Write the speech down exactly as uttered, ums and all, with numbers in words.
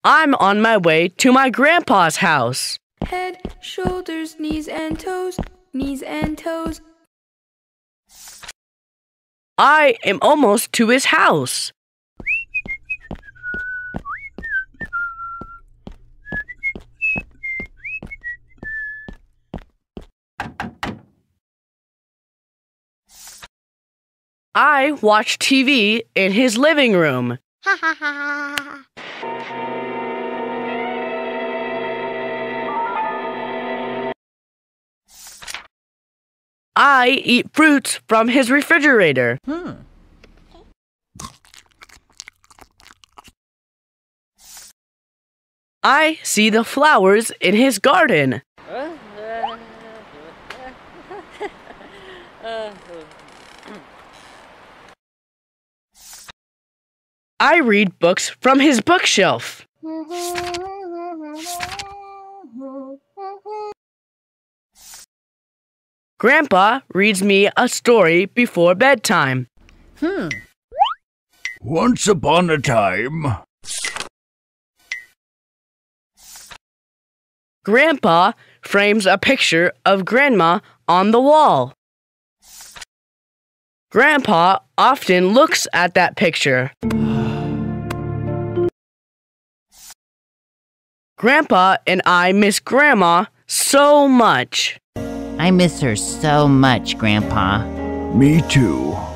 I'm on my way to my grandpa's house. Head, shoulders, knees and toes, knees and toes. I am almost to his house. I watch T V in his living room. Ha ha ha. I eat fruits from his refrigerator. Hmm. I see the flowers in his garden. I read books from his bookshelf. Grandpa reads me a story before bedtime. Hmm. Once upon a time. Grandpa frames a picture of Grandma on the wall. Grandpa often looks at that picture. Grandpa and I miss Grandma so much. I miss her so much, Grandpa. Me too.